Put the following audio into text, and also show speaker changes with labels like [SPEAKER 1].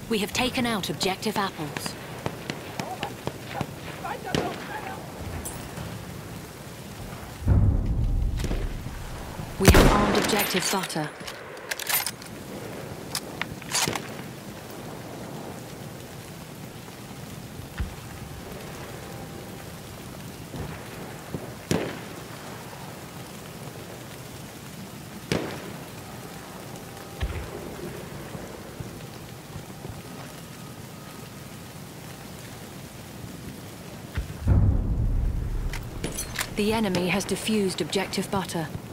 [SPEAKER 1] We have taken out objective apples. We have armed objective butter. The enemy has defused objective butter.